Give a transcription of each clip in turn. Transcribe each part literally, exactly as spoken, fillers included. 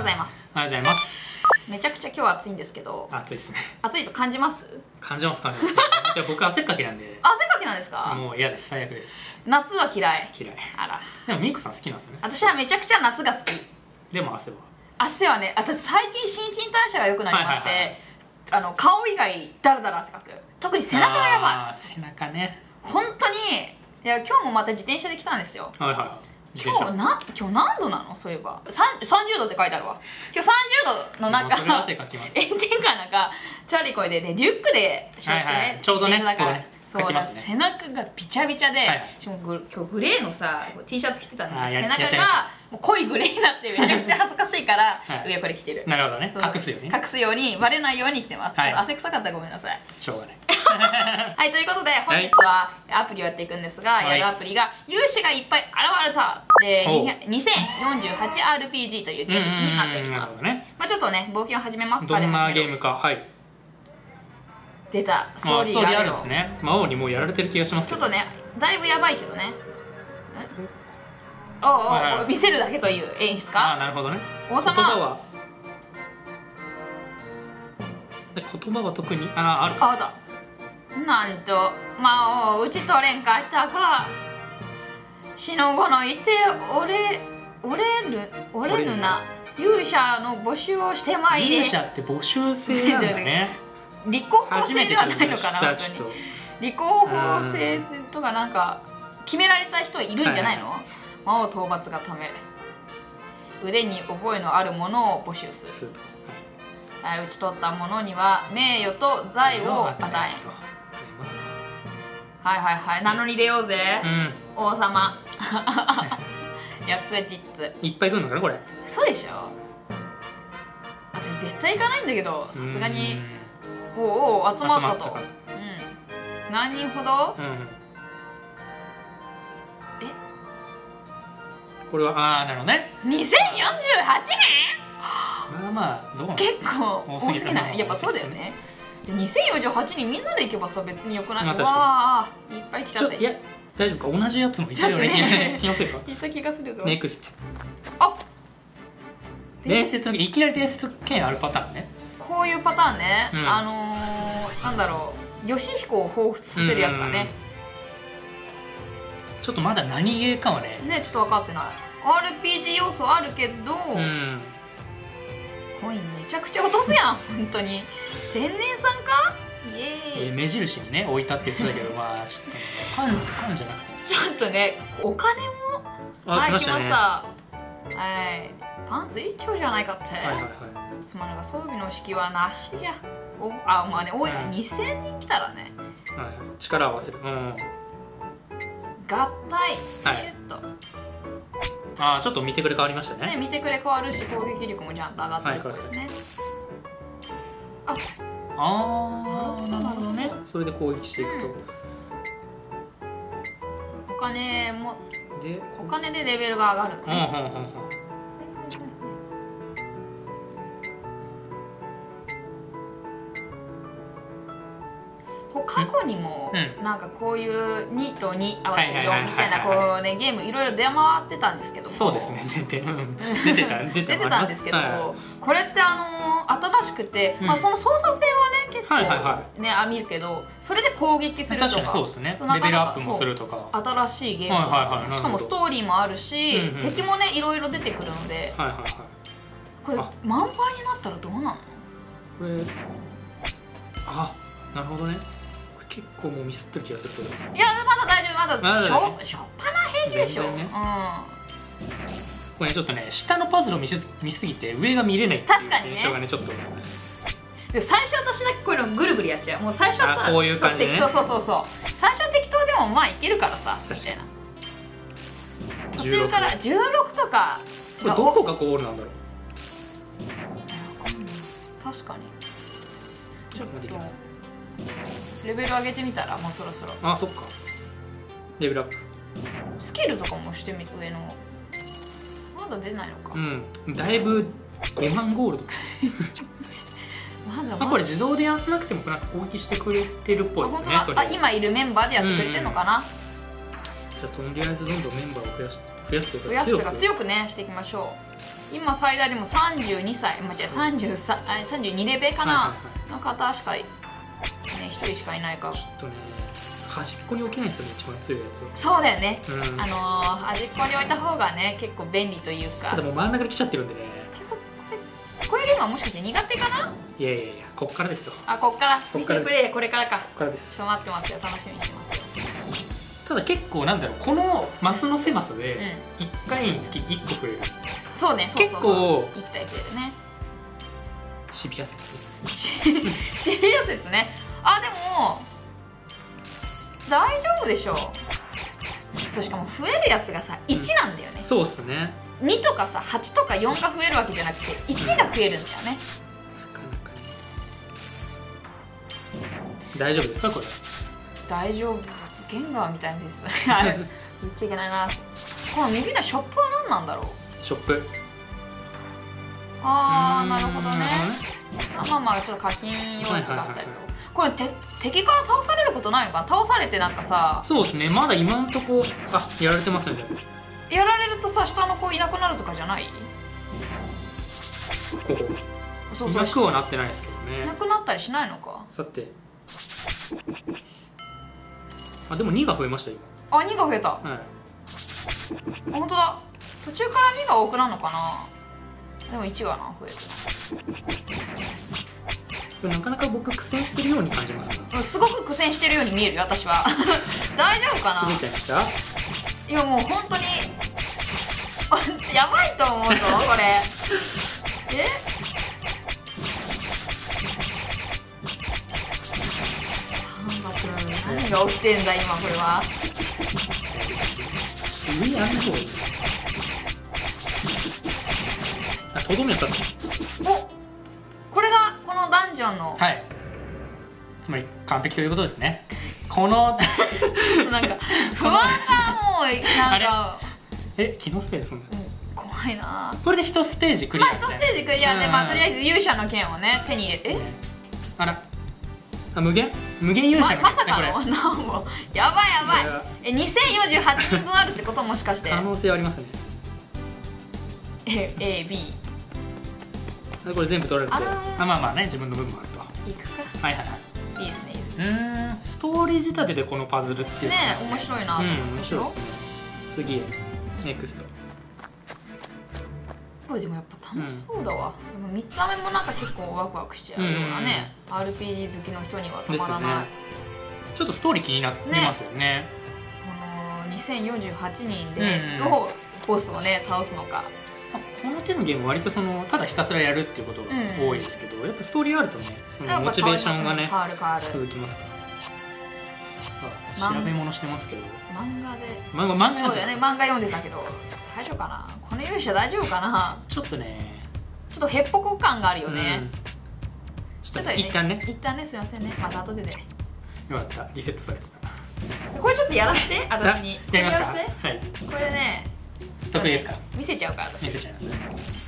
ございます。 ありがとうございます。 めちゃくちゃ今日は暑いんですけど。 暑いですね。 暑いと感じます？ 感じます感じます。でも僕汗っかきなんで。 汗かきなんですか？ もう嫌です。最悪です。 夏は嫌い。 嫌い。 あら。 でもミクさん好きなんですよね。 私はめちゃくちゃ夏が好き。 でも汗は。 汗はね、私最近新陳代謝が良くなりまして、あの顔以外だらだら汗かく。特に背中がやばい。 ああ背中ね。 本当にいや今日もまた自転車で来たんですよ。 はいはいはい。 今日な今日何度なの？そういえばさんじゅうどって書いてあるわ。今日さんじゅうどの中炎天下なんかチャリコイでねリュックで背負ってね、 ちょうどねだからそうだ、 ね、 背中がびちゃびちゃで、はい、しかも今日グレーのさ T シャツ着てたんで背中がもう濃いグレーになってめちゃくちゃ恥ずかしいから上これ着てる。 なるほどね。隠すように隠すようにバレないように着てます。ちょっと汗臭かったらごめんなさい。 しょうがない。 はいということで本日はアプリをやっていくんですが、やるアプリが勇士がいっぱい現れたで にせんよんじゅうはちアールピージー というゲームになっております。まあちょっとね冒険を始めますか。 どんなゲームか。はい。 出たストーリーがあるんですね。魔王にもうやられてる気がしますけど。 ちょっとねだいぶやばいけどね。おおお見せるだけという演出か。 あなるほどね。 王様言葉は言葉は特にああるか。 あだなんと魔王を討ち取れんかったか。死の後のいて折れ折れる折れぬな勇者の募集をしてまいれ。 勇者って募集制なんだね。 立候補制ではないのかな。本当に立候補制とかなんか決められた人いるんじゃないの？魔王討伐がため腕に覚えのあるものを募集する。はい、討ち取った者には名誉と財を与えん。はいはいはい、名乗り出ようぜ、うん、王様。翌日いっぱい来るのかなこれ。 そうでしょ。私絶対行かないんだけど、さすがにおおお集まったと。うん、何人ほど、うん、えこれはああなるほどね。 にせんよんじゅうはちねん。 まあまあどうなの。 結構多すぎない？やっぱそうだよね。にせんよんじゅうはちにんみんなで行けばさ別によくない？わあいっぱい来ちゃって。 いや大丈夫か。同じやつもいたよね。気のせいか。 いた気がするぞ。 ネクスト。 あ伝説のいきなり伝説権あるパターンね。 こういうパターンね。あのなんだろう義彦を彷彿させるやつだね。ちょっとまだ何ゲーかはねねちょっと分かってない。 アールピージー 要素あるけどコインめちゃくちゃ落とすやん。本当に天然さんか。イエーイ。 目印にね置いたって言ってたけどまあちょっとパンパンじゃなくてちょっとねお金もはい来ました。はいパンツ一丁じゃないかって。つまらが装備の式はなしじゃ。おあまあね多いからにせんにん来たらね力を合わせる。 合体シュッと。 ああちょっと見てくれ変わりましたね。 ね見てくれ変わるし攻撃力もちゃんと上がってるっぽいですね。あああなるほどね。それで攻撃していくと、 うん、お金もでお金でレベルが上がるのね。過去にもなんかこういうにとに合わせてよんみたいなこうねゲームいろいろ出回ってたんですけども。 そうですね出て出てた出てたんですけど、これってあの新しくてまあその操作性はね結構ねあ見るけど、それで攻撃するとか確かにそうですね。レベルアップもするとか新しいゲームとか、しかもストーリーもあるし敵もねいろいろ出てくるので、これ満杯になったらどうなの？ これあなるほどね。結構もうミスってる気がするけど。 いやまだ大丈夫。まだしょしょっぱな平気でしょ。 これちょっとね下のパズルを見す見すぎて上が見れないっていう印象がねちょっと。 で最初私だけこういうのぐるぐるやっちゃう。もう最初はさこういう感じね。 適当そうそうそう。最初は適当でもまあいけるからさみたいな。途中からじゅうろくとか。 これどこがゴールなんだろう。 確かに。ちょっと。レベル上げてみたらもうそろそろ。 あそっかレベルアップスキルとかもしてみて上のまだ出ないのか。 うんだいぶごまんゴールドまだまだこれ自動でやらなくてもなんか攻撃してくれてるっぽいですね。 あ今いるメンバーでやってくれてるのかな。 じゃあとりあえずどんどんメンバーを増やして増やすというか増やすというか強くねしていきましょう。 今最大でもさんじゅうにさい、間違えさんじゅうさん、さんじゅうにレベルかなの方しかねひとりしかいないから。 ちょっとね端っこに置けないですよね、一番強いやつを。 そうだよね、 うん、 あのー、端っこに置いた方がね結構便利というか。 ただもう真ん中に来ちゃってるんでね。 これこういうゲームはもしかして苦手かな。 いやいやいや、こっからですよ。 あ、こっからこっからです。 プレイこれからか。こっからです。 ちょっと待ってますよ、楽しみにしてますよ。 ただ結構なんだろう、このマスの狭さでいっかいにつきいっこ増える、うん、 そうね、そうそうそう、 結構いち対いちですね。 シビア説シビア説ね。あ、でも大丈夫でしょう。そう、しかも増えるやつがさいちなんだよね、うん、 そうっすね。 にとかさはちとかよんが増えるわけじゃなくていちが増えるんだよね、うん、なかなかね。 大丈夫ですかこれ。 大丈夫、ゲンガーみたいですあれ言っちゃいけないな。この右のショップは何なんだろう。 ショップ、 あー、なるほどね。まあまあちょっと課金要素があったりと、これて敵から倒されることないのかな。倒されてなんかさ、 そうですね、まだ今んとこ、あ、やられてますよね。 やられるとさ下の子いなくなるとかじゃない。 ここそうそう、いなくはなってないですけどね。 いなくなったりしないのか。 さて、あ、でもにが増えました今。 あ、にが増えた。はい、あ、本当だ。途中からにが多くなるのかな。でもいちがな増える。なかなか僕苦戦してるように感じますね。 すごく苦戦してるように見えるよ私は大丈夫かな。 気づいちゃいました。 いやもう本当にやばいと思うぞこれえ何が起きてんだ今これは。 上にある方あ、とどめを刺す。 お、これがこのダンジョンの、 はい、つまり完璧ということですね。このなんか不安がもうなんかえ、機能スペース、うん、 怖いな。 これで一ステージクリア、ね、 まあ一ステージクリアで、まあとりあえず勇者の剣をね手に入れて、え、 あら、あ、無限無限勇者の剣ですね、これ。 まさかの何もやばいやばい。え、にせんよんじゅうはちにんぶんあるってこともしかして。 可能性ありますね。 え、A、B。 これ全部取られて、あ、まあまあね、自分の分もあると。 いくか。 はいはいはい。 いいですね、いいですね。 うん、ストーリー仕立てでこのパズルっていうね、面白いな。うん、 面白いですね。次、ネクスト。 これでもやっぱ楽しそうだわ。でも見た目もなんか結構ワクワクしちゃうようなね。アールピージー 好きの人にはたまらない。 ちょっとストーリー気になってますよね。 このにせんよんじゅうはちにんでどうボスをね倒すのか。 この手のゲーム割とそのただひたすらやるっていうことが多いですけど、やっぱストーリーあるとね、そのモチベーションがね続きますから。さあ調べ物してますけど、 漫画で漫画漫画そうだよね、漫画読んでたけど大丈夫かな。この勇者大丈夫かな。 ちょっとね、 ちょっとへっぽこ感があるよね。 ちょっと一旦ね一旦ね、すいませんね、また後でね。 よかった、リセットされてた。 これちょっとやらせて、私に。 やりますか。はい。 これね、 得意ですか。 見せちゃうから私。 見せちゃいますね。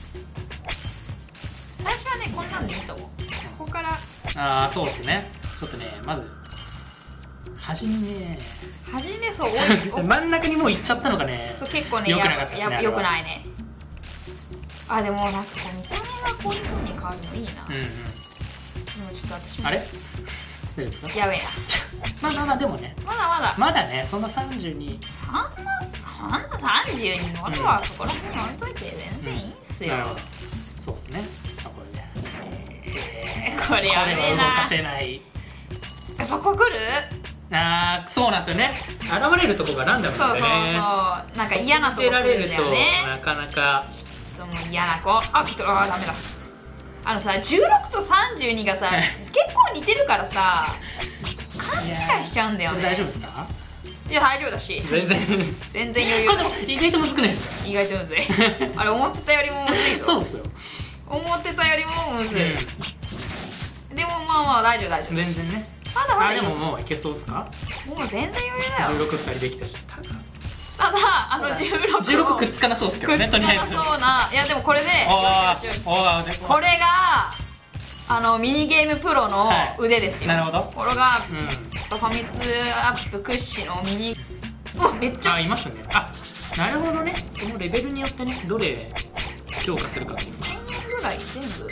最初はね、こんなんでいいと思う。ここから。 ああ、そうですね。ちょっとね、まず端にね、 端にね、そう真ん中にもう行っちゃったのがね、 そう結構ね、 良くなかったですね。 良くないね。あ、でもなんかこう見た目がこういう風に変わるのいいな。うんうん。でもちょっと私も。あれ？やべえな。 まあまあまあ、でもね、 まだまだまだね、そんなさんじゅうに、 そんなそんなさんじゅうにのあとはそこら辺に置いといて全然いいっすよ。 そうですね。これでこれやべえな。 動かせない。 そこ来る？ ああ、そうなんですよね。現れるとこがランダムなんでね。そうそうそう。 なんか嫌なとこ来るんだよね。 なかなかその嫌な子。あ、来た。あ、ダメだ。あのさ、じゅうろくとさんじゅうにがさ、結構似てるからさ、勘違いしちゃうんだよね。 大丈夫ですか？ いや、大丈夫だし。全然全然余裕。 意外とむずくないですか？ 意外とむずい。あれ、思ってたよりもむずいぞ。 そうっすよ。 思ってたよりもむずい。でもまあまあ大丈夫大丈夫。 全然ね。 まだまだ。 でももういけそうっすか？ もう全然余裕だよ。 じゅうろくふたりできたし。 ただ、あのじゅうろくじゅうろくくっつかなそうっすけどね、とりあえず。 そうな、いやでもこれで、これがあのミニゲームプロの腕ですよ。 なるほど。 これがファミ通アップ屈指のミニ。うわ、めっちゃ。 あ、いますね。あ、なるほどね。そのレベルによってね、どれ強化するかっていうかせんえんぐらい全部。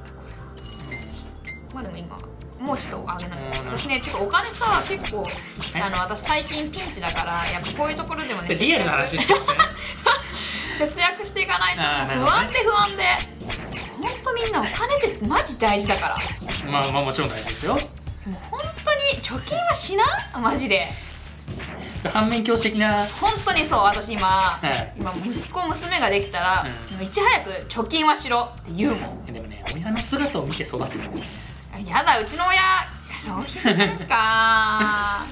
まあでも今もうちょっとあげない。私ねちょっとお金さ結構あの私最近ピンチだからやっぱこういうところでもねリアルな話してますね節約していかないと不安で不安で。本当みんなお金ってマジ大事だから。 まあまあもちろん大事ですよ。もう本当に貯金はしなマジで。 反面教師的な。 本当にそう。私今、はい、今息子娘ができたら、うん、いち早く貯金はしろって言うもん。 でもね親の姿を見て育つのね。 やだうちの親浪費せんか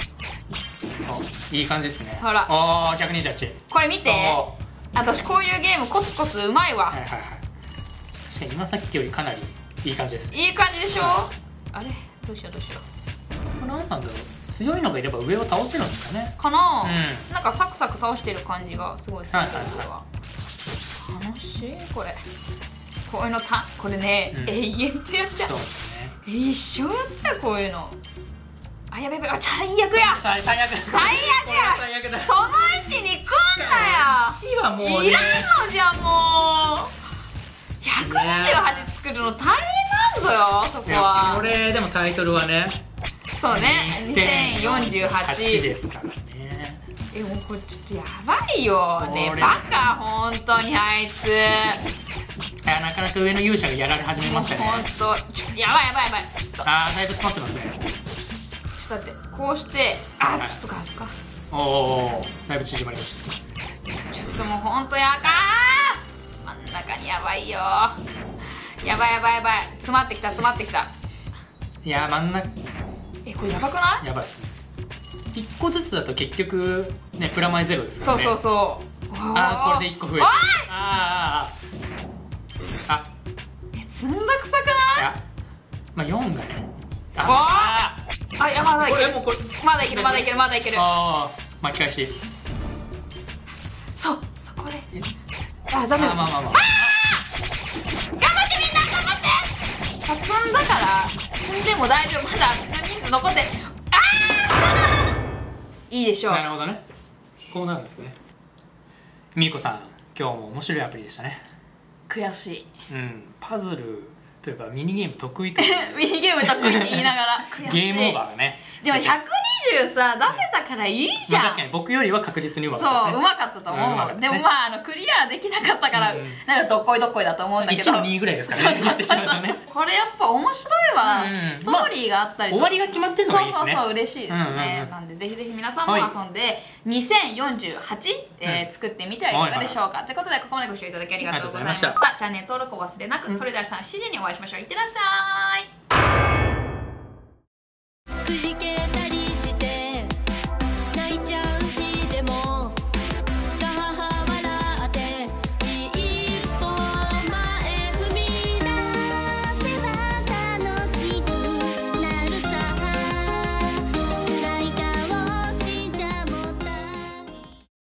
いい感じですね。 ほらおーひゃくにじゅうはち。 これ見て、私こういうゲームコツコツうまいわ。 はいはいはい。確かに今さっきよりかなりいい感じです。 いい感じでしょ。あれどうしようどうしよう。 これ何なんだろう。強いのがいれば上を倒せるんですかね。 かな、うん、なんかサクサク倒してる感じがすごいする。楽しいこれ。こういうのたこれね、うん、永遠とやっちゃう。そうですね。一生やっちゃうこういうの。あやべやべ、あ最悪や。最悪最悪や。最悪だ。その位置に来んなよ。 いちはもういらんのじゃもう。ひゃくにじゅうはち作るの大変なんぞよそこは。 これでもタイトルはね。 そうね、にせんよんじゅうはちですからね。 え、もうこれちょっとやばいよね、バカ、本当にあいつ。いや、なかなか上の勇者がやられ始めましたね。 本当、やばいやばいやばい。 あー、だいぶ詰まってますね。 ちょっと待って、こうして、あー、ちょっとかすか。 おお、だいぶ縮まりました。 ちょっともう本当やかー。真ん中にやばいよ。やばいやばいやばい、詰まってきた詰まってきた。 いや、真ん中。 え、これやばくない？ やばいですね。いっこずつだと結局ねプラマイゼロですからね。 そうそうそう。 ああ、これでいっこ増えた。あああ。 え、つんどくさくない？いや、 まあよんだね。 ああ。あ、やばい。 これもこれまだいけるまだいけるまだいける。 ああ、巻き返し。 そう、そこで。あ、ダメだ。 まあまあまあまあ。 頑張ってみんな頑張って。積んだから積んでも大丈夫。まだ人数残って。ああいいでしょう。 なるほどね。こうなるんですね。みーこさん、今日も面白いアプリでしたね。 悔しい。 うん、パズルというかミニゲーム得意とミニゲーム得意って言いながら悔しい。 ゲームオーバーがね。 でもひゃくにじゅうさ出せたからいいじゃん。 まあ、確かに僕よりは確実にうまかったですね。 そう、うまかったと思う。うん、でもまああのクリアできなかったから、うん、なんかどっこいどっこいだと思うんだけど。いちのにぐらいですからね。そうそうそうそうね。これやっぱ面白いわ。うん、ストーリーがあったりとか、まあ、終わりが決まってるのがいいですね。そうそうそう、嬉しいですね。なんでぜひぜひ皆さんも遊んで、はい、にせんよんじゅうはち、えー、作ってみてはいかがでしょうか。ということでここまでご視聴いただきありがとうございました。チャンネル登録を忘れなく。うん、それでは明日しちじにお会いしましょう。いってらっしゃい。